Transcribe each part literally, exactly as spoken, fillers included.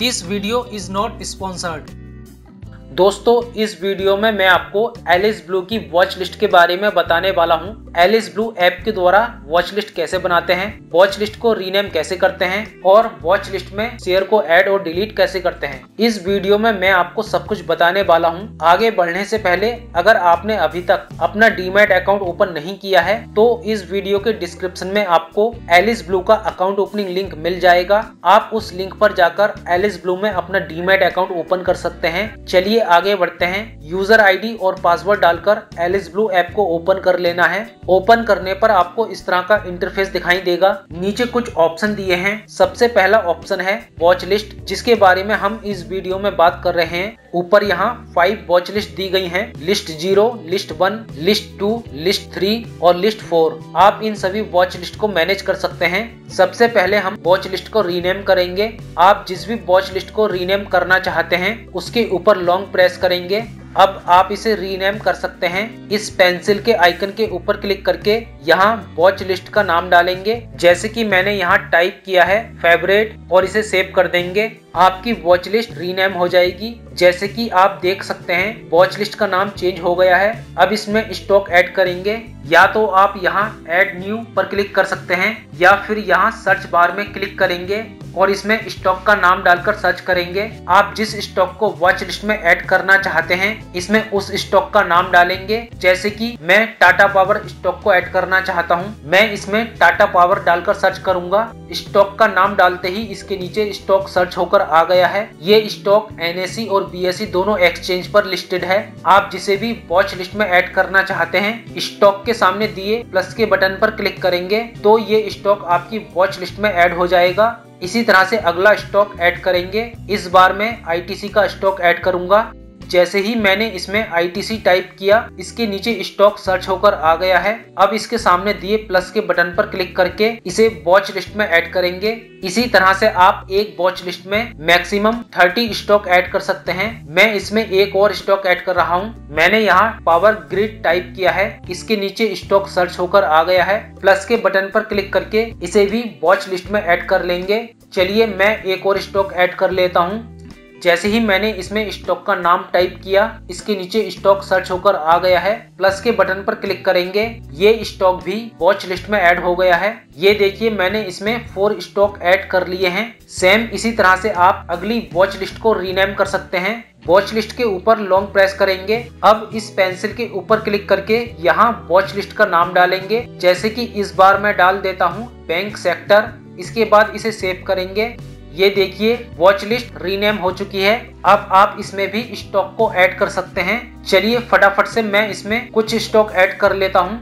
This video is not sponsored. दोस्तों, इस video में मैं आपको एलिस ब्लू की वॉच लिस्ट के बारे में बताने वाला हूं। एलिस ब्लू ऐप के द्वारा वॉच लिस्ट कैसे बनाते हैं, वॉच लिस्ट को रीनेम कैसे करते हैं और वॉच लिस्ट में शेयर को ऐड और डिलीट कैसे करते हैं। इस वीडियो में मैं आपको सब कुछ बताने वाला हूं। आगे बढ़ने से पहले अगर आपने अभी तक अपना डीमैट अकाउंट ओपन नहीं किया है तो इस वीडियो के डिस्क्रिप्शन में आपको एलिस ब्लू का अकाउंट ओपनिंग लिंक मिल जाएगा। आप उस लिंक पर जाकर एलिस ब्लू में अपना डीमैट अकाउंट ओपन कर सकते हैं। चलिए आगे बढ़ते हैं। यूजर आईडी और पासवर्ड डालकर एलिस ब्लू ऐप को ओपन कर लेना है। ओपन करने पर आपको इस तरह का इंटरफेस दिखाई देगा। नीचे कुछ ऑप्शन दिए हैं। सबसे पहला ऑप्शन है वॉच लिस्ट, जिसके बारे में हम इस वीडियो में बात कर रहे हैं। ऊपर यहाँ फाइव वॉच लिस्ट दी गई हैं। List zero, list one, list two, list three और लिस्ट फोर। आप इन सभी वॉच लिस्ट को मैनेज कर सकते हैं। सबसे पहले हम वॉच लिस्ट को रीनेम करेंगे। आप जिस भी वॉच लिस्ट को रीनेम करना चाहते हैं उसके ऊपर लॉन्ग प्रेस करेंगे। अब आप इसे रीनेम कर सकते हैं। इस पेंसिल के आइकन के ऊपर क्लिक करके यहाँ वॉच लिस्ट का नाम डालेंगे, जैसे कि मैंने यहाँ टाइप किया है फेवरेट, और इसे सेव कर देंगे। आपकी वॉच लिस्ट रीनेम हो जाएगी। जैसे कि आप देख सकते हैं वॉच लिस्ट का नाम चेंज हो गया है। अब इसमें स्टॉक ऐड करेंगे। या तो आप यहाँ ऐड न्यू पर क्लिक कर सकते हैं या फिर यहाँ सर्च बार में क्लिक करेंगे और इसमें स्टॉक का नाम डालकर सर्च करेंगे। आप जिस स्टॉक को वॉच लिस्ट में ऐड करना चाहते हैं इसमें उस स्टॉक का नाम डालेंगे। जैसे कि मैं टाटा पावर स्टॉक को ऐड करना चाहता हूं, मैं इसमें टाटा पावर डालकर सर्च करूंगा। स्टॉक का नाम डालते ही इसके नीचे स्टॉक सर्च होकर आ गया है। ये स्टॉक एनएसई और बीएसई दोनों एक्सचेंज पर लिस्टेड है। आप जिसे भी वॉच लिस्ट में ऐड करना चाहते हैं स्टॉक के सामने दिए प्लस के बटन पर क्लिक करेंगे तो ये स्टॉक आपकी वॉच लिस्ट में ऐड हो जाएगा। इसी तरह से अगला स्टॉक ऐड करेंगे। इस बार मैं आईटीसी का स्टॉक ऐड करूंगा। जैसे ही मैंने इसमें आईटीसी टाइप किया इसके नीचे स्टॉक सर्च होकर आ गया है। अब इसके सामने दिए प्लस के बटन पर क्लिक करके इसे वॉच लिस्ट में ऐड करेंगे। इसी तरह से आप एक वॉच लिस्ट में मैक्सिमम तीस स्टॉक ऐड कर सकते हैं। मैं इसमें एक और स्टॉक ऐड कर रहा हूं। मैंने यहाँ पावर ग्रिड टाइप किया है। इसके नीचे स्टॉक सर्च होकर आ गया है। प्लस के बटन पर क्लिक करके इसे भी वॉच लिस्ट में ऐड कर लेंगे। चलिए मैं एक और स्टॉक ऐड कर लेता हूँ। जैसे ही मैंने इसमें स्टॉक का नाम टाइप किया इसके नीचे स्टॉक सर्च होकर आ गया है। प्लस के बटन पर क्लिक करेंगे। ये स्टॉक भी वॉच लिस्ट में ऐड हो गया है। ये देखिए मैंने इसमें फोर स्टॉक ऐड कर लिए हैं। सेम इसी तरह से आप अगली वॉच लिस्ट को रीनेम कर सकते हैं। वॉच लिस्ट के ऊपर लॉन्ग प्रेस करेंगे। अब इस पेंसिल के ऊपर क्लिक करके यहाँ वॉच लिस्ट का नाम डालेंगे। जैसे कि इस बार मैं डाल देता हूँ बैंक सेक्टर। इसके बाद इसे सेव करेंगे। ये देखिए वॉच लिस्ट रीनेम हो चुकी है। अब आप इसमें भी स्टॉक को ऐड कर सकते हैं। चलिए फटाफट से मैं इसमें कुछ स्टॉक ऐड कर लेता हूं।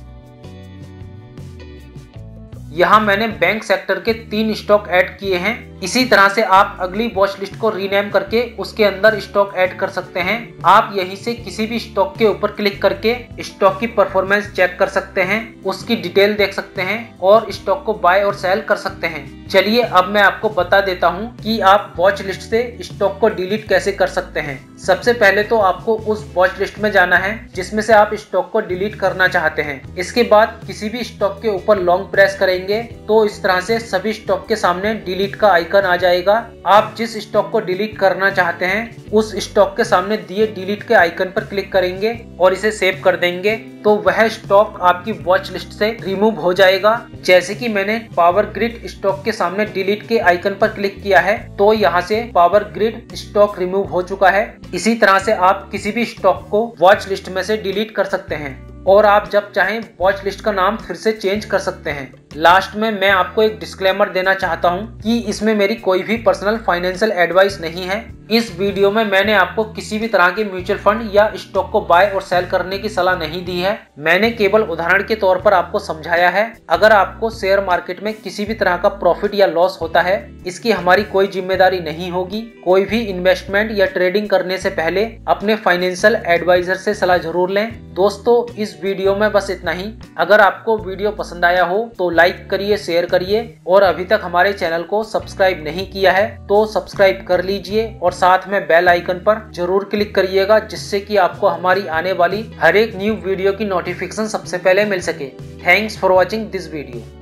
यहाँ मैंने बैंक सेक्टर के तीन स्टॉक ऐड किए हैं। इसी तरह से आप अगली वॉच लिस्ट को रीनेम करके उसके अंदर स्टॉक ऐड कर सकते हैं। आप यहीं से किसी भी स्टॉक के ऊपर क्लिक करके स्टॉक की परफॉर्मेंस चेक कर सकते हैं, उसकी डिटेल देख सकते हैं और स्टॉक को बाय और सेल कर सकते हैं। चलिए अब मैं आपको बता देता हूं कि आप वॉच लिस्ट से स्टॉक को डिलीट कैसे कर सकते हैं। सबसे पहले तो आपको उस वॉच लिस्ट में जाना है जिसमें से आप स्टॉक को डिलीट करना चाहते हैं। इसके बाद किसी भी स्टॉक के ऊपर लॉन्ग प्रेस करेंगे तो इस तरह से सभी स्टॉक के सामने डिलीट का आइकन आ जाएगा। आप जिस स्टॉक को डिलीट करना चाहते हैं उस स्टॉक के सामने दिए डिलीट के आइकन पर क्लिक करेंगे और इसे सेव कर देंगे तो वह स्टॉक आपकी वॉच लिस्ट से रिमूव हो जाएगा। जैसे कि मैंने पावर ग्रिड स्टॉक के सामने डिलीट के आइकन पर क्लिक किया है तो यहाँ से पावर ग्रिड स्टॉक रिमूव हो चुका है। इसी तरह से आप किसी भी स्टॉक को वॉच लिस्ट में से डिलीट कर सकते हैं और आप जब चाहें वॉच लिस्ट का नाम फिर से चेंज कर सकते हैं। लास्ट में मैं आपको एक डिस्क्लेमर देना चाहता हूं कि इसमें मेरी कोई भी पर्सनल फाइनेंशियल एडवाइस नहीं है। इस वीडियो में मैंने आपको किसी भी तरह के म्यूचुअल फंड या स्टॉक को बाय और सेल करने की सलाह नहीं दी है। मैंने केवल उदाहरण के तौर पर आपको समझाया है। अगर आपको शेयर मार्केट में किसी भी तरह का प्रॉफिट या लॉस होता है इसकी हमारी कोई जिम्मेदारी नहीं होगी। कोई भी इन्वेस्टमेंट या ट्रेडिंग करने से पहले अपने फाइनेंशियल एडवाइजर से सलाह जरूर लें। दोस्तों, इस वीडियो में बस इतना ही। अगर आपको वीडियो पसंद आया हो तो लाइक करिए, शेयर करिए और अभी तक हमारे चैनल को सब्सक्राइब नहीं किया है तो सब्सक्राइब कर लीजिए और साथ में बेल आइकन पर जरूर क्लिक करिएगा, जिससे कि आपको हमारी आने वाली हर एक न्यू वीडियो की नोटिफिकेशन सबसे पहले मिल सके। Thanks for watching this video.